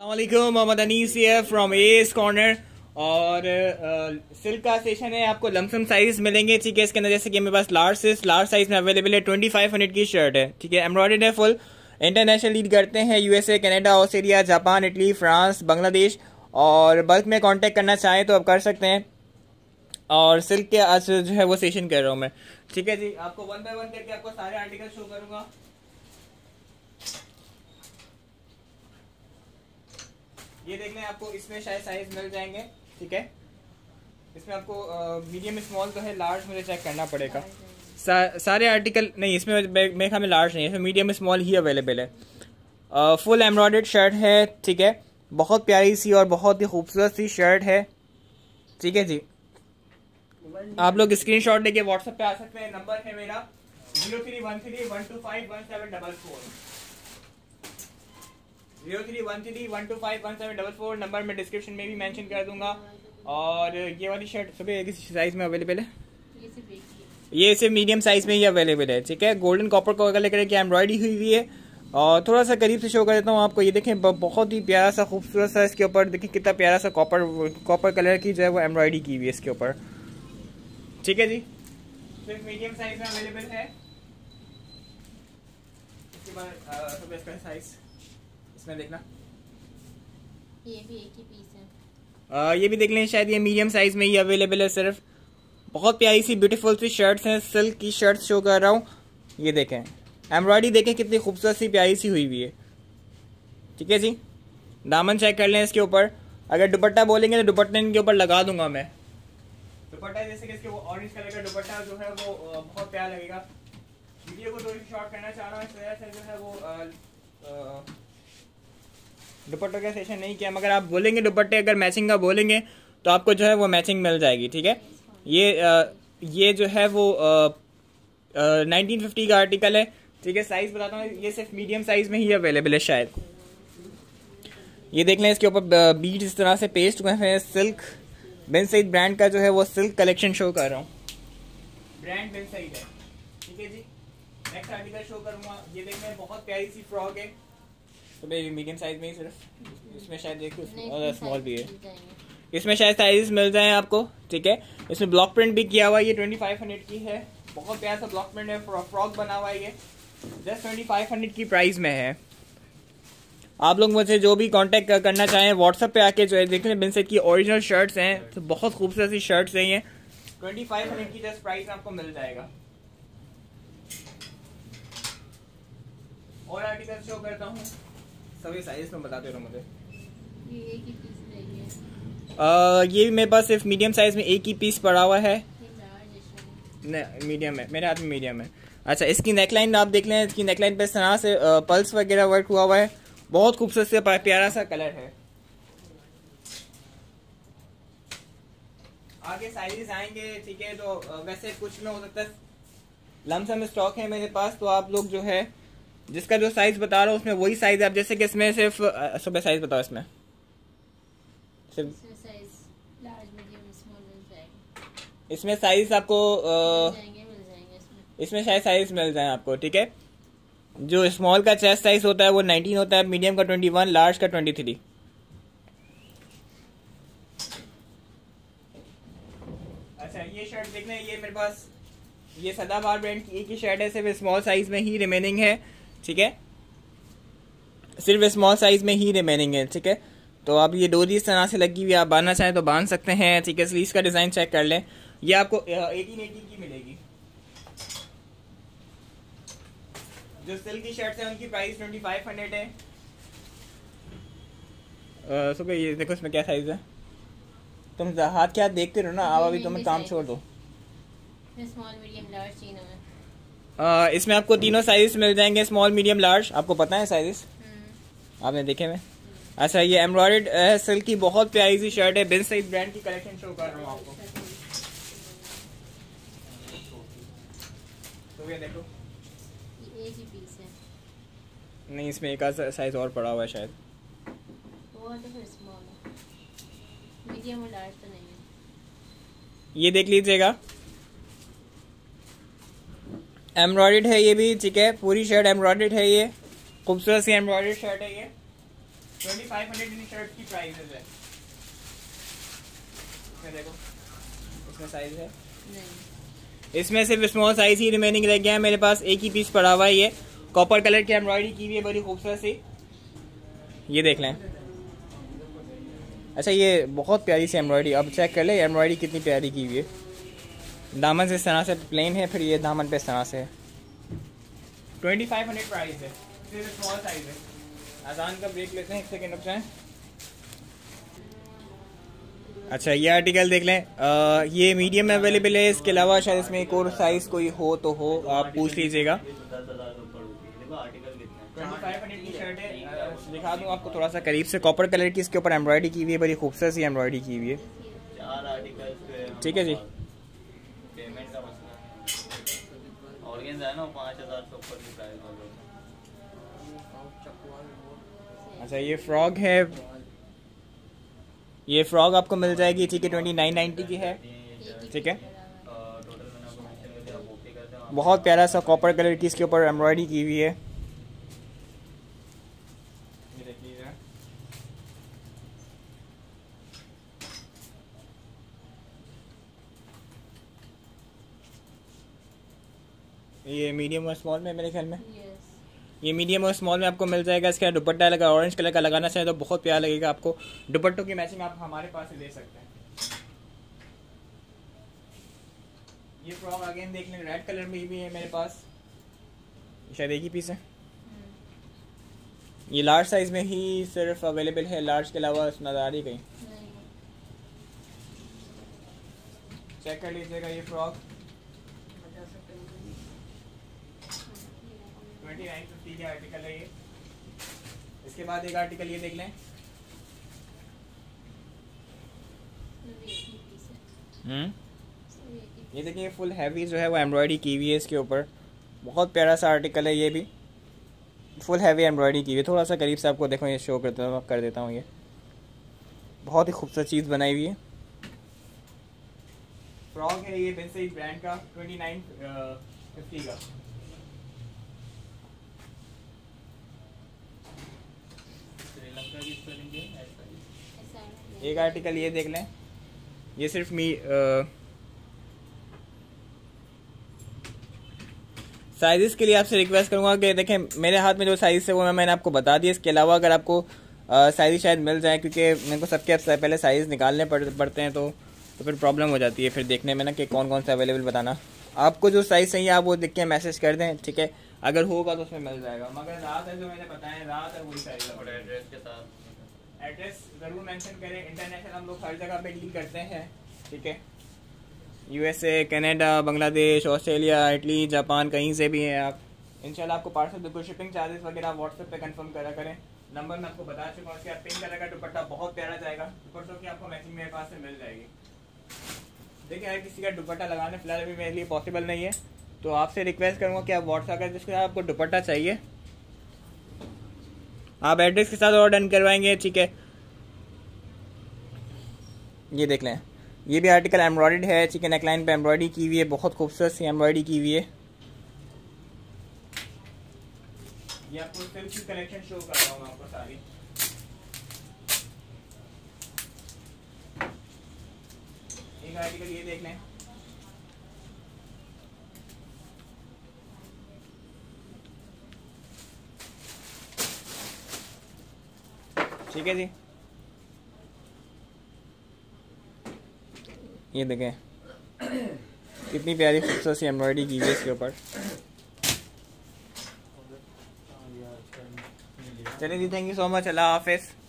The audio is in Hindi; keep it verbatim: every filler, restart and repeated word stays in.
अस्सलामुअलैकुम, Mohammad Anees here from S corner. और सिल्क का सेशन है, आपको लमसम साइज मिलेंगे। ठीक है, इसके अंदर जैसे कि मेरे पास लार्ज से लार्ज साइज में अवेलेबल है। ट्वेंटी फाइव हंड्रेड की शर्ट है। ठीक है, एम्ब्रॉयडर्ड है फुल। इंटरनेशनल लीड करते हैं USA, Canada, Australia, Japan, Italy, France, Bangladesh. और बल्क में कांटेक्ट करना चाहें तो आप कर सकते हैं। और सिल्क के आज जो है वो सेशन कर रहा हूँ मैं। ठीक है जी, आपको वन बाय वन करके आपको सारे आर्टिकल शो करूंगा। ये देख लें, आपको इसमें शायद साइज मिल जाएंगे। ठीक है, इसमें आपको मीडियम स्मॉल तो है, लार्ज मुझे चेक करना पड़ेगा। सा, सारे आर्टिकल नहीं, इसमें मेरे ख्याल में लार्ज नहीं है, इसमें मीडियम स्मॉल ही अवेलेबल है। फुल एम्ब्रॉयडर्ड शर्ट है। ठीक है, बहुत प्यारी सी और बहुत ही खूबसूरत सी शर्ट है। ठीक है जी, आप लोग स्क्रीनशॉट लेके व्हाट्सएप पे आ सकते हैं। नंबर है मेरा zero three one three one two five one seven double four zero three one three one two five one seven double four. Number मैं डिस्क्रिप्शन में भी मेंशन कर दूंगा। और ये वाली शर्ट सभी एक ही साइज में अवेलेबल है। ये सिर्फ मीडियम साइज में ही अवेलेबल है। ठीक है, गोल्डन कॉपर को कलर करके एम्ब्रॉयडरी हुई हुई है। और थोड़ा सा करीब से शो कर देता हूँ आपको। ये देखें, बहुत ही प्यारा सा खूबसूरत सा इसके ऊपर देखें, कितना प्यारा सा कॉपर कॉपर कलर की जो है वो एम्ब्रॉयडरी की हुई है इसके ऊपर। ठीक है जी, सिर्फ मीडियम साइज में अवेलेबल है। इसके बाद इसका साइज इसमें देखना, ये भी एक ही पीस है। आ, ये भी देख लें, शायद ये मीडियम साइज में ही अवेलेबल है सिर्फ। बहुत प्यारी सी ब्यूटीफुल सी शर्ट्स हैं, सिल्क की शर्ट्स शो कर रहा हूँ। ये देखें, एम्ब्रॉयडरी देखें कितनी खूबसूरत सी प्यारी सी हुई हुई है। ठीक है जी, दामन चेक कर लें इसके ऊपर। अगर दुपट्टा बोलेंगे तो दुपट्टे इनके ऊपर लगा दूंगा मैं। दुपट्टा जैसे कि इसके वो ऑरेंज कलर का दुपट्टा जो है वो बहुत प्यारा लगेगा। वीडियो को थोड़ी शॉर्ट करना चाह रहा हूँ, इस वजह से जो है वो दुपट्टों का सेशन नहीं किया। मगर आप बोलेंगे दुपट्टे अगर मैचिंग का बोलेंगे तो आपको जो है वो मैचिंग मिल जाएगी। ठीक है, ये आ, ये जो है वो नाइनटीन फिफ्टी का आर्टिकल है। ठीक है, साइज बताता हूँ, ये सिर्फ मीडियम साइज में ही अवेलेबल है शायद। ये देख लें, इसके ऊपर बीड्स इस तरह से पेस्ट हुए हैं। सिल्क बिन सईद ब्रांड का जो है वो सिल्क कलेक्शन शो कर रहा हूँ। ब्रांड बिन सईद है। ठीक है जी, नेक्स्ट आर्टिकल शो करूँगा। ये देख लें, बहुत प्यारी सी फ्रॉक है। तो भाई मीडियम साइज में ही सिर्फ, इसमें शायद देखो स्मॉल भी है, इसमें शायद साइज मिल जाए आपको। ठीक है, इसमें ब्लॉक प्रिंट भी किया हुआ है। ये ट्वेंटी फाइव हंड्रेड की है, बहुत प्यारा सा ब्लॉक प्रिंट है, फ्रॉक बना हुआ है। ये जस्ट ट्वेंटी फाइव हंड्रेड की प्राइस में है। आप लोग मुझे जो भी कांटेक्ट करना चाहें व्हाट्सएप पे आके जो है देख लें, बिन सईद की ओरिजिनल शर्ट्स हैं, तो बहुत खूबसूरत सी शर्ट्स हैं। ये ट्वेंटी फाइव हंड्रेड की जस्ट प्राइस आपको मिल जाएगा। और आर्टिकल शो करता हूँ, सभी साइज में बताते रहो मुझे। ये एक ही पीस रहेगी। आ, ये मेरे पास सिर्फ मीडियम साइज में एक ही पीस पड़ा हुआ है। नहीं, मीडियम है, मेरे हाथ में मीडियम है। अच्छा, इसकी नेकलाइन आप देख लें, इसकी नेकलाइन पे इस तरह से पल्स वगैरह वर्क हुआ हुआ है। बहुत खूबसूरत से प्यारा सा कलर है। आगे साइजेस आएंगे। ठीक है, तो वैसे कुछ में हो सकता है लमसम स्टॉक है मेरे पास, तो आप लोग जो है जिसका जो साइज बता रहा हूँ उसमें वही साइज है। आप जैसे कि इसमें सिर्फ सुबह साइज बताओ, इसमें सिर्फ इसमें साइज आपको आ, इसमें शायद साइज मिल जाए आपको। ठीक है, जो स्मॉल का चेस्ट साइज होता है वो नाइनटीन होता है, मीडियम का ट्वेंटी वन, लार्ज का ट्वेंटी थ्री। अच्छा, ये शर्ट देखना, ये मेरे पास ये सदाबहार ब्रांड की एक ही शर्ट है, सिर्फ स्मॉल साइज में ही रिमेनिंग है। ठीक है, सिर्फ स्मॉल साइज में ही रिमेनिंग है। ठीक है, तो अब ये डोरी इस तरह से लगी हुई, आप बांधना चाहें तो बांध सकते हैं। ठीक है, स्लीव्स का डिजाइन चेक कर लें। ये आपको एटीन एटी की मिलेगी। जो सिल्क की शर्ट्स है उनकी प्राइस ट्वेंटी फाइव हंड्रेड है। सुबह ये देखो, इसमें क्या साइज है। तुम हाथ क्या देखते रहो ना, आप अभी तुम्हें काम छोड़ दो। स्मॉल मीडियम लार्ज तीनों में। आ, इसमें आपको तीनों साइज मिल जाएंगे, स्मॉल मीडियम लार्ज। आपको पता है साइजेस, आपने देखे में। अच्छा, ये एम्ब्रॉयडर्ड है, सिल्क की बहुत प्यारी सी शर्ट है। बिन सईद ब्रांड की कलेक्शन शो कर रहा हूँ आपको। तो ये देखो, ये एक ही पीस है। नहीं, इसमें एक आध साइज और पड़ा हुआ है शायद। वो तो फिर स्मॉल है, मीडियम और लार्ज तो नहीं है। ये देख लीजिएगा, एम्ब्रॉयडर्ड है ये भी। ठीक है, पूरी शर्ट एम्ब्रॉयडर्ड है। ये खूबसूरत सी एम्ब्रॉयडर्ड शर्ट है ये। Twenty five hundred in shirt की प्राइसेस है। इसमें देखो, इसमें साइज है नहीं, इसमें सिर्फ स्मॉल साइज ही रिमेनिंग रह गया है मेरे पास। एक ही पीस पड़ा हुआ है, ये कॉपर कलर की एम्ब्रॉयडरी की हुई है बड़ी खूबसूरत सी, ये देख लें। अच्छा ये बहुत प्यारी सी एम्ब्रॉयडरी, अब चेक कर ले एम्ब्रॉयडरी कितनी प्यारी की हुई है। दामन से इस तरह से प्लेन है, फिर ये दामन पे इस तरह से है। ट्वेंटी फाइव हंड्रेड प्राइस है, सिर्फ स्मॉल साइज है। आसान का ब्रेक लेते हैं, एक सेकेंड रुक जाएं। अच्छा ये आर्टिकल देख लें, आ, ये मीडियम में अवेलेबल है, इसके अलावा शायद इसमें एक और साइज कोई हो तो हो, आप पूछ लीजिएगा। ट्वेंटी फाइव हंड्रेड की शर्ट है, दिखा दूँ आपको थोड़ा सा करीब से। कॉपर कलर की इसके ऊपर एम्ब्रॉयडरी की हुई है, बड़ी खूबसूरत सी एम्ब्रॉयडरी की हुई है। ठीक है जी। पेमेंट का मसला ऑर्गेन्जा है ना, पाँच हज़ार से ऊपर की प्राइस होगा। अच्छा ये फ्रॉक है, ये फ्रॉक आपको मिल जाएगी, ठीक है, ट्वेंटी नाइन नाइन्टी की है, ठीक है। बहुत प्यारा सा कॉपर कलर की इसके ऊपर एम्ब्रॉयडरी की हुई है। ये मीडियम और स्मॉल में मेरे ख्याल में, यस, ये मीडियम और स्मॉल में आपको मिल जाएगा। इसका दुपट्टा लगा ऑरेंज कलर का लगाना चाहे तो बहुत प्यारा लगेगा आपको। दुपट्टों की मैचिंग आप हमारे पास से ले सकते हैं। ये फ्रॉक अगेन देख लें, रेड कलर में भी है मेरे पास, शायद एक ही पीस है। ये लार्ज साइज में ही सिर्फ अवेलेबल है, लार्ज के अलावा नजर आ रही कहीं, नहीं, चेक कर लीजिएगा। ये फ्रॉक ट्वेंटी नाइन फिफ्टी का आर्टिकल है ये। इसके बाद एक आर्टिकल ये देख लें, हम्म ये देखिए फुल हैवी जो है वो एम्ब्रॉयडरी की हुई है इसके ऊपर। बहुत प्यारा सा आर्टिकल है ये भी, फुल हैवी एम्ब्रॉयडरी की हुई है। थोड़ा सा करीब से आपको देखो, ये शो करता कर देता हूँ। ये बहुत ही खूबसूरत चीज़ बनाई हुई है। फ्रॉक है ये बेंसई ब्रांड का, ट्वेंटी नाइन फिफ्टी का। श्रीलंका की स्पेलिंग है ऐसा। एक आर्टिकल ये देख लें, ये सिर्फ मी साइज़ के लिए आपसे रिक्वेस्ट करूंगा कि देखें मेरे हाथ में जो साइज़ है वो मैंने आपको बता दिया। इसके अलावा अगर आपको साइज़ शायद मिल जाए, क्योंकि मेरे को सबके पहले साइज़ निकालने पड़, पड़ते हैं तो तो फिर प्रॉब्लम हो जाती है फिर देखने में ना कि कौन कौन सा अवेलेबल बताना। आपको जो साइज़ चाहिए आप वो देख के मैसेज कर दें, ठीक है, अगर होगा तो उसमें मिल जाएगा। मगर रात है जो मैंने बताया, रात है वही साइज़ और एड्रेस के साथ एड्रेस ज़रूर मेंशन करें। इंटरनेशनल हम लोग हर जगह पे डील करते हैं, ठीक है। USA, Canada, Bangladesh, Australia, Italy, Japan, कहीं से भी हैं आप, इंशाल्लाह आपको पार्सल बिल्कुल शिपिंग चार्जेस वगैरह आप व्हाट्सएप पे कंफर्म करा करें। नंबर मैं आपको बता चुका हूँ। उसके बाद पिंक कलर का दुपट्टा बहुत प्यारा जाएगा, दुपट्टों की आपको मैचिंग मेरे पास से मिल जाएगी। देखिए हर किसी का दुपट्टा लगाने फिलहाल अभी मेरे लिए पॉसिबल नहीं है, तो आपसे रिक्वेस्ट करूँगा कि आप व्हाट्सएप कर, जिसके साथ आपको दुपट्टा चाहिए आप एड्रेस के साथ ऑर्डर डन करवाएंगे, ठीक है। ये देख लें, ये भी आर्टिकल एम्ब्रॉयडर्ड है, ठीक है, नेकलाइन पे एम्ब्रॉयडरी की हुई है, बहुत खूबसूरत सी एम्ब्रॉयडरी की हुई है। ये आपको सिल्क की कलेक्शन शो कर रहा हूँ आपको सारी। एक आर्टिकल ये देख लें, ठीक है जी। ये देखें कितनी प्यारी खूबसूरत सी एम्ब्रॉयडरी की हुई है इसके ऊपर। चलिए जी, थैंक यू सो मच, अल्लाह हाफिज़।